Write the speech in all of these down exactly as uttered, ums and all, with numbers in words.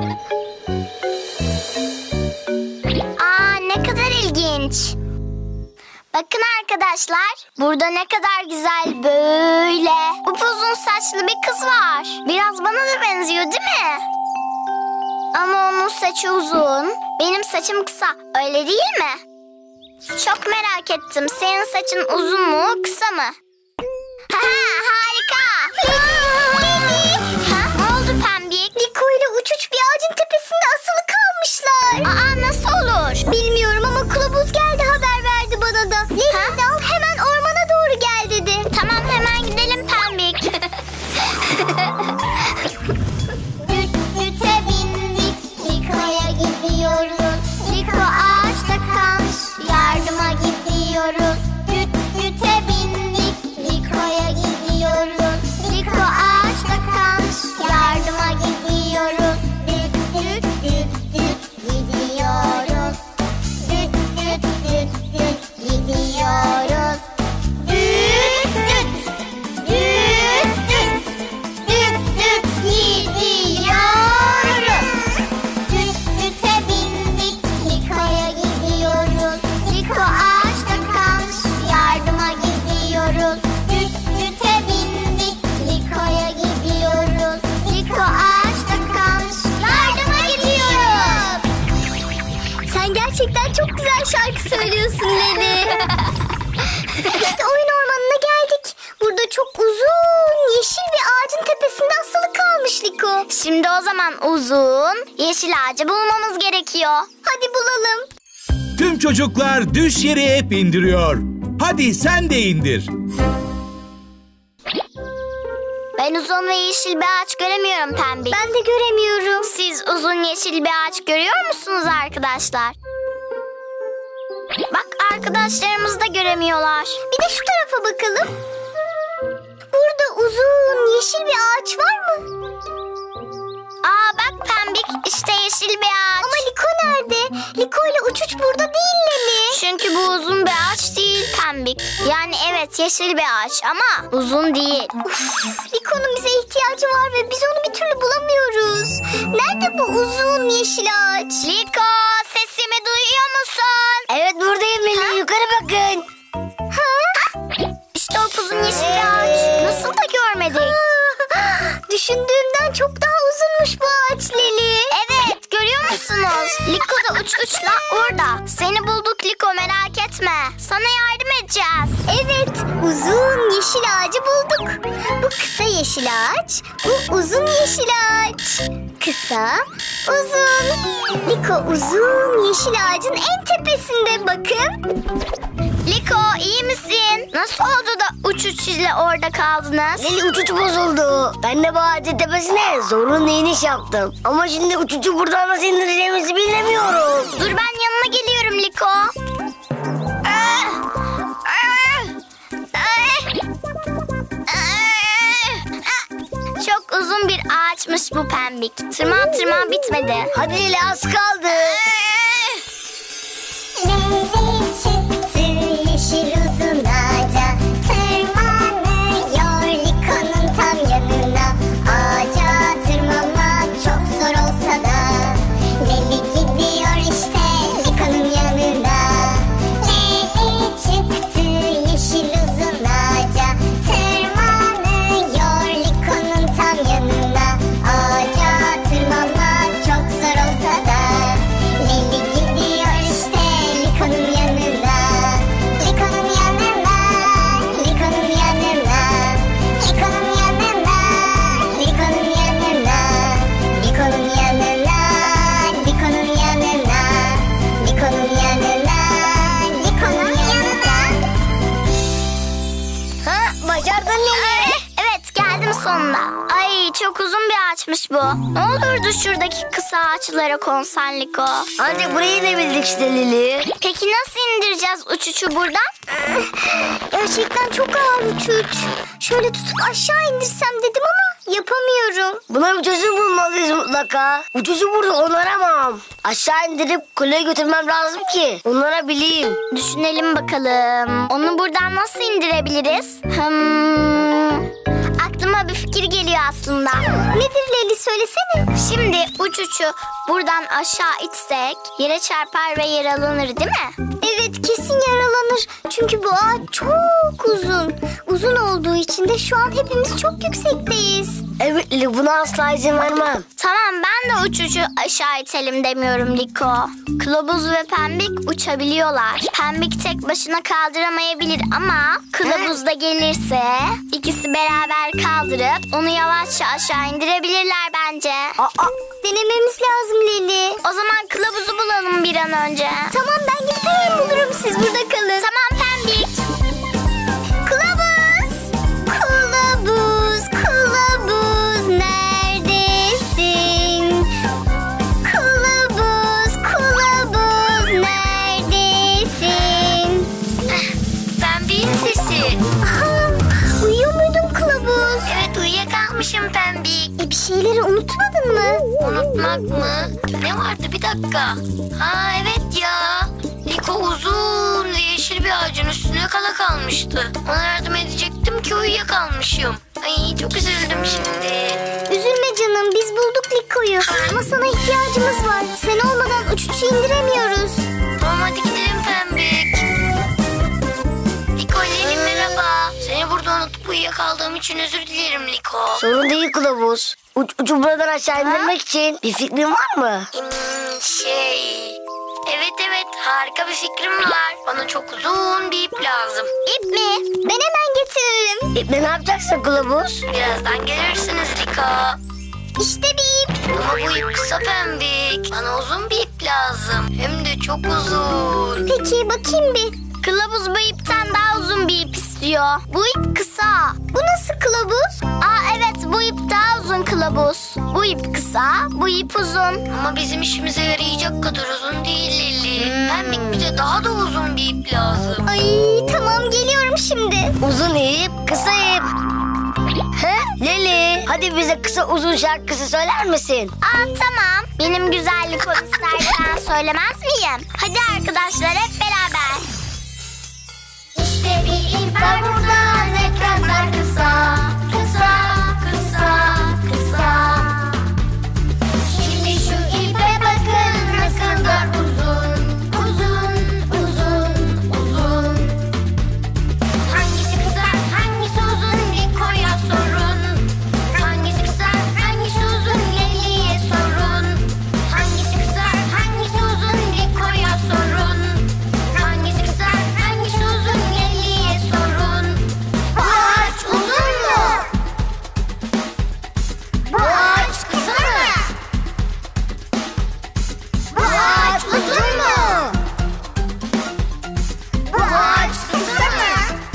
Aa, ne kadar ilginç. Bakın arkadaşlar, burada ne kadar güzel böyle upuzun saçlı bir kız var. Biraz bana da benziyor değil mi? Ama onun saçı uzun, benim saçım kısa, öyle değil mi? Çok merak ettim, senin saçın uzun mu, kısa mı? Ha, harika. Ha, ne oldu Pembik? Liko ile Uçuç bir ağacın tepesinde asılı kalmışlar. Aa, nasıl olur? Bilmiyorum ama kılavuz geldi, haber verdi bana da. Lelini al, hemen ormana doğru gel dedi. Tamam, hemen gidelim Pembik. Düt düte bindik, Liko'ya gidiyoruz. Liko ağaçta kalmış, yardıma gidiyoruz. Düt düte bindik, Liko'ya gidiyoruz. Liko ağaçta kalmış, yardıma gidiyoruz. Düt düt düt düt gidiyoruz. Düt düt düt düt gidiyoruz. Düt düt düt düt düt düt gidiyoruz. Düt düte bindik, Liko'ya gidiyoruz. Liko ağaçta kalmış, yardıma gidiyoruz. Düt düte bindik, Liko'ya gidiyoruz. Liko ağaçta kalmış, yardıma gidiyoruz. Sen gerçekten çok güzel şarkı söylüyorsun Leli. İşte oyun ormanına geldik. Burada çok uzun yeşil bir ağacın tepesinde asılı kalmış Liko. Şimdi o zaman uzun, yeşil ağacı bulmamız gerekiyor. Hadi bulalım. Tüm çocuklar düş yeri hep indiriyor. Hadi sen de indir. Ben uzun ve yeşil bir ağaç göremiyorum Pembik. Ben de göremiyorum. Siz uzun yeşil bir ağaç görüyor musunuz arkadaşlar? Bak, arkadaşlarımız da göremiyorlar. Bir de şu tarafa bakalım. Burada uzun yeşil bir ağaç var mı? Aa, bak Pembik, işte yeşil bir ağaç. Ama Liko nerede? Liko ile Uçuç burada değil Leli. Çünkü bu uzun bir ağaç değil Pembik. Yani evet, yeşil bir ağaç ama uzun değil. Uf, Liko'nun bize ihtiyacı var ve biz onu bir türlü bulamıyoruz. Nerede bu uzun yeşil ağaç? Liko, sesimi duyuyor musun? Evet, buradayım Leli. Yukarı bakın. Ha? İşte o uzun yeşil bir ağaç. Nasıl da görmedik? Düşündüğümden çok daha uzunmuş bu ağaç Leli. Evet, görüyor musunuz? Liko da uç uçla orada. Seni bulduk Liko, merak etme. Sana yardım edeceğiz. Evet, uzun yeşil ağacı bulduk. Bu kısa yeşil ağaç, bu uzun yeşil ağaç. Kısa, uzun. Liko uzun yeşil ağacın en tepesinde, bakın. Liko, iyi misin? Nasıl oldu da uç uç ile orada kaldınız? Leli, uçucu bozuldu. Ben de bu ağacın tepesine zorunlu iniş yaptım. Ama şimdi uçucu buradan nasıl indireceğimizi bilemiyorum. Dur, ben yanına geliyorum Liko. Ah! Ah! Ah! Ah! Çok uzun bir ağaçmış bu Pembik. Tırman tırman bitmedi. Hadi Leli, az kaldı. Leli çıktı yeşil uzun ağaca, tırmanıyor Liko'nun tam yanına. Ağaca tırmanmak çok zor olsa da Leli gidiyor işte Liko'nun yanına. Leli çıktı yeşil uzun ağaca, tırmanıyor Liko'nun tam yanına. Ağaca tırmanmak çok zor olsa da Leli gidiyor işte Liko'nun yanına. Liko'nun yanına, Liko'nun yanına, Liko'nun yanına, Liko'nun yanına, Liko'nun yanına, Liko'nun yanına, Liko'nun yanına, Liko'nun yanına. Ha, başardın Leli. Evet, geldim sonunda. Ay, çok uzun bir ağaçmış bu. Ne olurdu şuradaki kısa ağaçlara konsan Liko. Ancak burayı inebildik işte Leli. Peki nasıl indireceğiz uçucu buradan? Gerçekten çok ağır Uçuç. Şöyle tutup aşağı indirsem dedim ama yapamıyorum. Buna bir çözüm bulmalıyız mutlaka. Uçucu burada onaramam. Aşağı indirip kuleye götürmem lazım ki onarabileyim. Düşünelim bakalım. Onu buradan nasıl indirebiliriz? Hmm, aklıma bir fikir geliyor aslında. Ne nedir Leli, söylesene. Şimdi uçucu buradan aşağı itsek yere çarpar ve yaralanır değil mi? Evet, kesin yaralanır. Çünkü bu ağaç çok uzun. Uzun olduğu için de şu an hepimiz çok yüksekteyiz. Evet Lili, buna asla izin vermem. Tamam, ben de uçucu aşağı itelim demiyorum Liko. Kılavuz ve Pembik uçabiliyorlar. Pembik tek başına kaldıramayabilir ama kılavuz da gelirse ikisi beraber kaldırıp onu yavaşça aşağı indirebilirler bence. Aa, Denememiz lazım Leli. O zaman kılavuzu bulalım bir an önce. Tamam, ben gidip hemen bulurum, siz burada kalın. Tamam Pembik. Kılavuz! Kılavuz, kılavuz neredesin? Kılavuz, kılavuz neredesin? Pembik'in sesi. Aha, uyuyor muydun kılavuz? Evet, uyuyakalmışım Pembik. E, bir şeyleri unutmadın mı? Unutmak mı? Ne vardı, bir dakika. Ha evet ya. Liko uzun ve yeşil bir ağacın üstüne kala kalmıştı. Ona yardım edecektim ki uyuyakalmışım. Ay çok üzüldüm şimdi. Üzülme canım, biz bulduk Liko'yu. Ama sana ihtiyacımız var. Sen olmadan uçuşu indiremiyoruz. Tamam, hadi gidelim Pembik. Liko, Leli merhaba. Seni burada unutup uyuyakaldığım için özür dilerim Liko. sorun değil kılavuz. Uç, ucu buradan aşağı indirmek için bir fikrin var mı? Hmm, şey... Evet evet, harika bir fikrim var. Bana çok uzun bir ip lazım. İp mi? Ben hemen getiririm. İple ne yapacaksın kılavuz? Birazdan gelirsiniz Liko. İşte bir ip. Ama bu ip kısa Pembik. Bana uzun bir ip lazım. Hem de çok uzun. Peki, bakayım bir. Kılavuz bu ipten daha uzun bir ip istiyor. Bu ip kısa. Bu nasıl kılavuz? Aa evet, bu ip daha uzun Kılavuz. Bu ip kısa, bu ip uzun. Ama bizim işimize yarayacak kadar uzun değil Leli. Pembik, bize daha da uzun bir ip lazım. Ay tamam, geliyorum şimdi. Uzun ip, kısa ip. He? Leli, hadi bize kısa uzun şarkısı söyler misin? Aa tamam. Benim güzellik o istersen söylemez miyim? Hadi arkadaşlar, hep beraber. İşte bir ip var burada, ne kadar kısa, kısa, kısa, kısa. Şimdi şu ipe bakın, ne kadar uzun, uzun, uzun, uzun. Hangisi kısa, hangisi uzun, Liko'ya sorun. Hangisi kısa, hangisi uzun, Leli'ye sorun. Hangisi kısa, hangisi uzun, Liko'ya sorun. Hangisi kısa, hangisi uzun, Leli'ye sorun. Bu ağaç uzun mu? Bu ağaç kısa mı? Bu ağaç uzun mu? Bu ağaç kısa mı?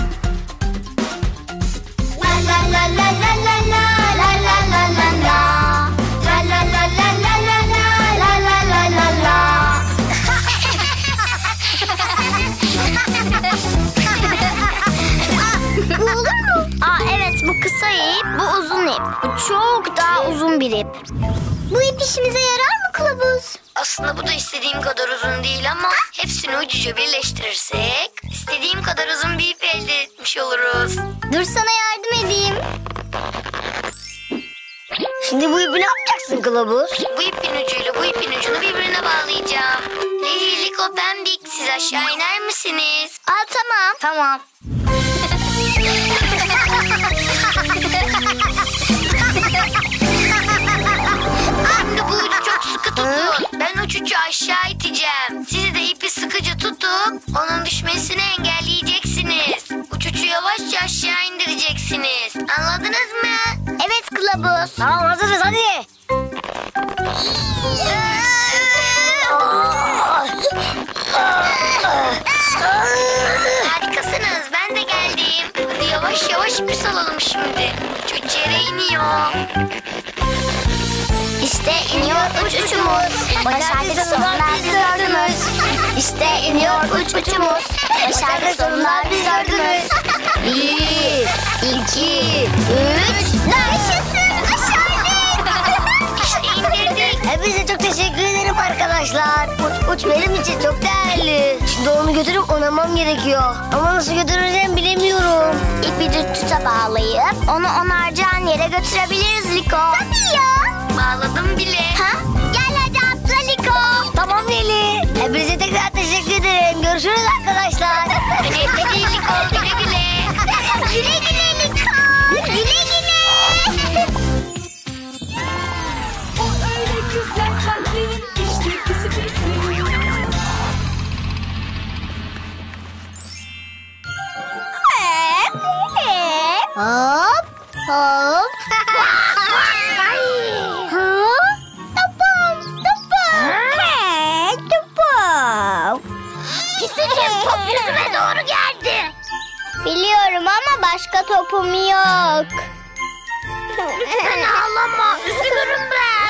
La la la la la la la la la la la la. La la la la la la la la la la la la. Bu olur mu? Aa evet, bu kısa ip, bu uzun ip. Bu çok daha uzun bir ip. Bu ip işimize yarar mı kılavuz? Aslında bu da istediğim kadar uzun değil ama hepsini ucuca birleştirirsek istediğim kadar uzun bir ip elde etmiş oluruz. Dur, sana yardım edeyim. Şimdi bu ipi ne yapacaksın kılavuz? Bu ipin ucuyla bu ipin ucunu birbirine bağlayacağım. Leli, Liko, Pembik, siz aşağı iner misiniz? Aa tamam. Tamam. Şimdi bu ucu çok sıkı tutun. Ben uçucu aşağı iteceğim. Siz de ipi sıkıca tutup onun düşmesini engelleyeceksiniz. Uçucu yavaşça aşağı indireceksiniz. Anladınız mı? Evet Kılavuz. Tamam, hazırız hadi. Harikasınız, ben de geldim. Hadi yavaş yavaş ipi salalım şimdi. Uçucu yere iniyor. İşte iniyor uç uçumuz. Başardık sonunda biz dördümüz. İşte iniyor uç uçumuz. Başardık sonunda biz dördümüz. Bir, iki, üç, Yaşasın, başardık. İşte indirdik. Hepinize çok teşekkür ederim arkadaşlar. arkadaşlar. Uç uç benim için çok değerli. Şimdi onu götürüp onamam gerekiyor. Ama nasıl götüreceğim bilemiyorum. İp bir düz tuta bağlayıp onu onaracağın yere götürebiliriz Liko. Tabii ya. Bağladım bile. Ha? Gel hadi atla Liko. Tamam Leli. Hepinize tekrar teşekkür ederim. Görüşürüz arkadaşlar. Hadi Liko güle güle. Güle güle Liko. Güle güle. O öyle güzel kalbinin işte pisi pisi. Hop hop. Ha? Topum topum. He, topum. Pisicim top yüzüme doğru geldi. Biliyorum ama başka topum yok. Lütfen ağlama. Üzülürüm ben.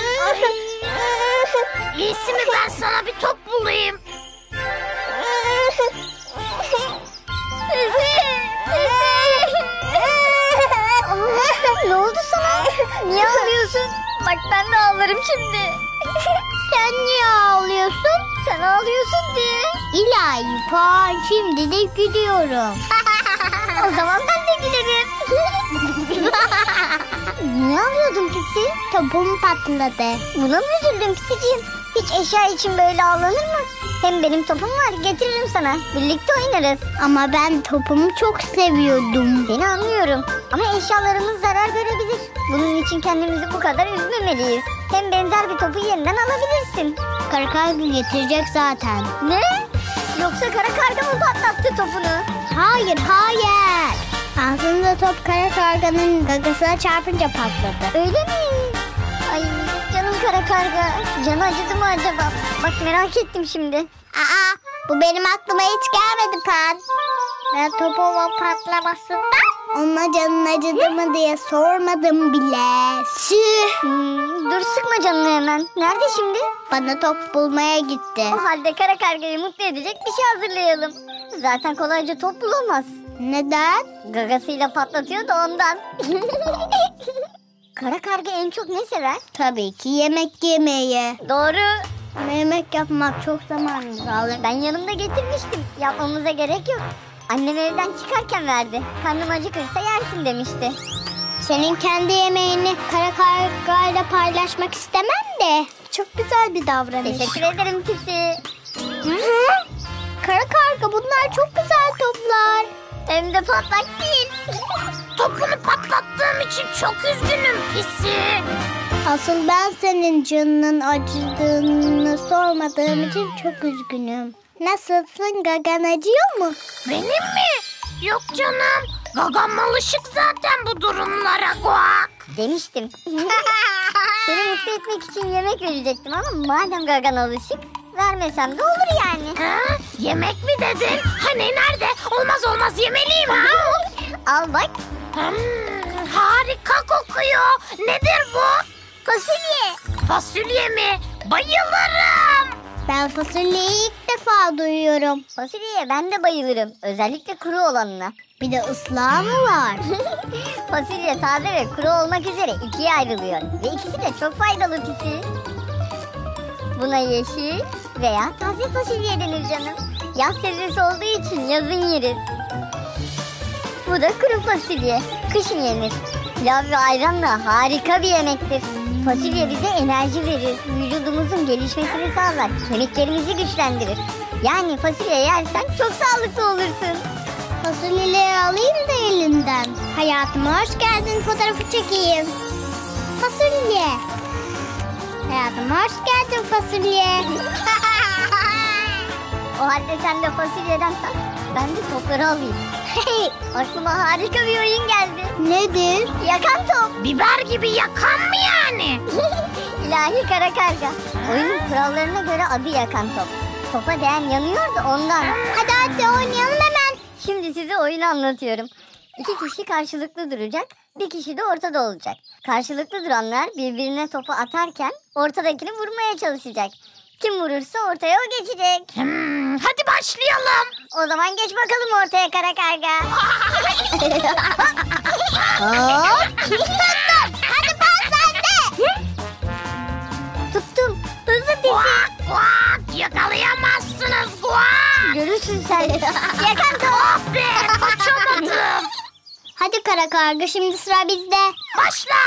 İyisi mi ben sana bir top bulayım. Ne oldu sana? Niye ağlıyorsun? Bak ben de ağlarım şimdi. Sen niye ağlıyorsun? Sen ağlıyorsun diye. İlahi Pan, şimdi de gülüyorum. O zaman ben de gülerim. Niye ağlıyordun Pisi? Topum patladı. Buna mı üzüldün Pisiciğim? Hiç eşya için böyle ağlanır mı? Hem benim topum var, getiririm sana. Birlikte oynarız. Ama ben topumu çok seviyordum. Seni anlıyorum. Ama eşyalarımız zarar görebilir. Bunun için kendimizi bu kadar üzmemeliyiz. Hem benzer bir topu yeniden alabilirsin. Kara karga getirecek zaten. Ne? Yoksa kara karga mı patlattı topunu? Hayır, hayır. Aslında top kara karganın gagasına çarpınca patladı. Öyle mi? Ay canım kara karga. Canı acıdı mı acaba? Bak merak ettim şimdi. Aa, bu benim aklıma hiç gelmedi Pan. Ben topumun patlamasından ona canın acıdı mı diye sormadım bile. Süh. Hmm, dur sıkma canını hemen. Nerede şimdi? Bana top bulmaya gitti. O halde kara kargayı mutlu edecek bir şey hazırlayalım. Zaten kolayca top bulamaz. Neden? Gagasıyla patlatıyor da ondan. Kara karga en çok ne sever? Tabii ki yemek yemeyi. Doğru. Ama yemek yapmak çok zamanımız alır. Ben yanımda getirmiştim. Yapmamıza gerek yok. Annem evden çıkarken verdi. Karnım acıkırsa yersin demişti. Senin kendi yemeğini kara kargayla paylaşmak istemem de. Çok güzel bir davranış. Teşekkür ederim Pisi. Hı hı. Kara karga bunlar çok güzel toplar. Hem de patlak değil. Topunu patlattığım için çok üzgünüm Pisi. Asıl ben senin canının acıdığını sormadığım için çok üzgünüm. Nasılsın? Gagan acıyor mu? Benim mi? Yok canım. Gagam alışık zaten bu durumlara Guak. Demiştim. Seni mutlu etmek için yemek verecektim ama madem Gagan alışık vermesem de olur yani. Ha? Yemek mi dedin? Hani nerede? Olmaz olmaz yemeliyim ha. Al bak. Hmm, harika kokuyor. Nedir bu? Fasulye. Fasulye mi? Bayılırım. Ben fasulyeyi ilk defa duyuyorum. Fasulyeye ben de bayılırım. Özellikle kuru olanına. Bir de ıslağı mı var? Fasulye taze ve kuru olmak üzere ikiye ayrılıyor. Ve ikisi de çok faydalı Pisi. Buna yeşil veya taze fasulye denir canım. Yaz sebzesi olduğu için yazın yeriz. Bu da kuru fasulye. Kışın yenir. Pilav ve ayranla harika bir yemektir. Fasulye bize enerji verir. Vücudumuzun gelişmesini sağlar. Kemiklerimizi güçlendirir. Yani fasulye yersen çok sağlıklı olursun. Fasulyeleri alayım da elinden. Hayatıma hoş geldin fotoğrafı çekeyim. Fasulye. Hayatıma hoş geldin fasulye. O halde sen de fasulyeden tat. Ben de topları alayım. Aklıma harika bir oyun geldi. Nedir? Yakan top. Biber gibi yakan mı yani? İlahi kara karga. Oyunun kurallarına göre adı yakan top. Topa değen yanıyor da ondan. Hadi hadi oynayalım hemen. Şimdi size oyunu anlatıyorum. İki kişi karşılıklı duracak. Bir kişi de ortada olacak. Karşılıklı duranlar birbirine topu atarken ortadakini vurmaya çalışacak. Kim vurursa ortaya o geçecek. Hmm, hadi başlayalım. O zaman geç bakalım ortaya kara karga. Hop. Hadi pas sende. Tuttum. Hızlı Pisi. Guak, guak. sen? Yakan top. Be, kaçamadım. Hadi kara karga, şimdi sıra bizde. Başla.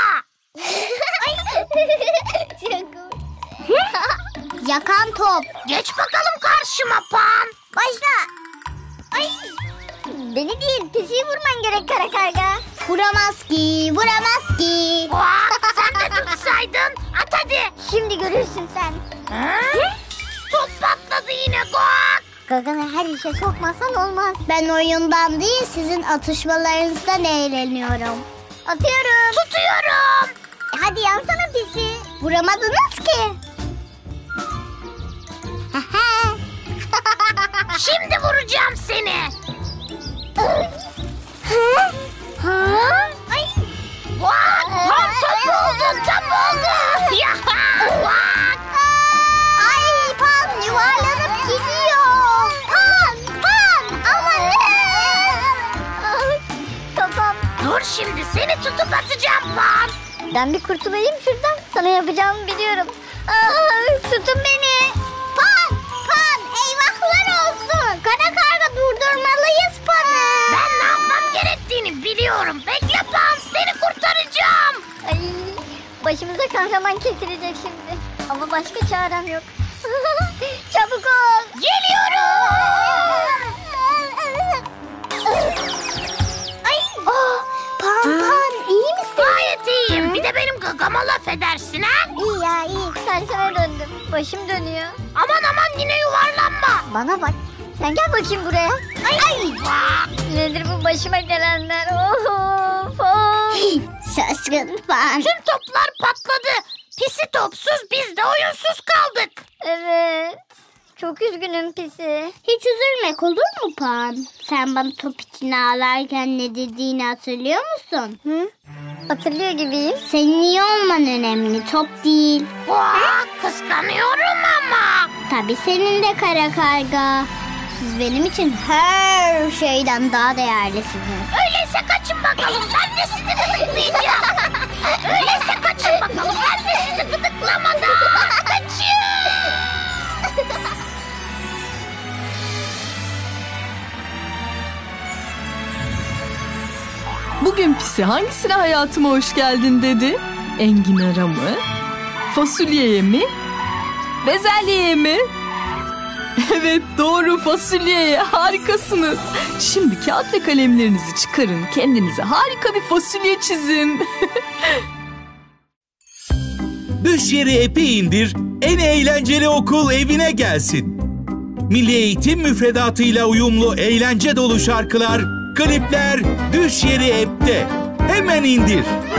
Yakan top. Geç bakalım karşıma Pan. Başla. Ay. Beni değil, pisiyi vurman gerek kara karga. Vuramaz ki, vuramaz ki. Bak, sen de tutsaydın. At hadi. Şimdi görürsün sen. Top patladı yine Guak. Gaganı her işe sokmasan olmaz. Ben oyundan değil, sizin atışmalarınızdan eğleniyorum. Atıyorum. Tutuyorum. E hadi yansana pisi. Vuramadınız ki. Şimdi vuracağım seni. Ay. Guak, tam top oldu, tam oldu. Yaha, Guak. Ay Pan yuvarlanıp gidiyor. Pan, Pan, aman. Kafam. Dur şimdi, seni tutup atacağım Pan. Ben bir kurtulayım şuradan. Sana yapacağımı biliyorum. Aa, tutun beni. Pan, Pan, eyvahlar olsun. Kara karga, durdurmalıyız Pan'ı. Ben ne yapmam gerektiğini biliyorum. Bekle Pan, seni kurtaracağım. Ay, başımıza kahraman kesilecek şimdi. Ama başka çarem yok. Çabuk ol. Geliyorum. Ay. Oh, Pan, Pan, iyi misin? Gayet iyiyim. Bir de benim gagama laf edersin ha? İyi ya, iyi. Serseme döndüm. Başım dönüyor. Aman aman, yine yuvarlanma. Bana bak. Sen gel bakayım buraya. Ay ay. Nedir bu başıma gelenler? Of of. Şaşkın Pan. Tüm toplar patladı. Pisi topsuz, biz de oyunsuz kaldık. Evet. Çok üzgünüm pisi. Hiç üzülmek olur mu Pan? Sen bana top için ağlarken ne dediğini hatırlıyor musun? Hı? Hatırlıyor gibiyim. Senin iyi olman önemli, top değil. Vah, kıskanıyorum ama. Tabii senin de kara karga. Siz benim için her şeyden daha değerlisiniz. Öyleyse kaçın bakalım, ben de sizi gıdıklayacağım. Öyleyse kaçın bakalım, ben de sizi gıdıklamadan kaçın. Bugün Pisi hangisine hayatıma hoş geldin dedi? Enginara mı? Fasulyeye mi? Bezelyeye mi? Evet doğru, fasulyeye. Harikasınız. Şimdi kağıt ve kalemlerinizi çıkarın. Kendinize harika bir fasulye çizin. Düş yeri app'i indir, en eğlenceli okul evine gelsin. Milli Eğitim müfredatıyla uyumlu eğlence dolu şarkılar, klipler Düş yeri app'te. Hemen indir.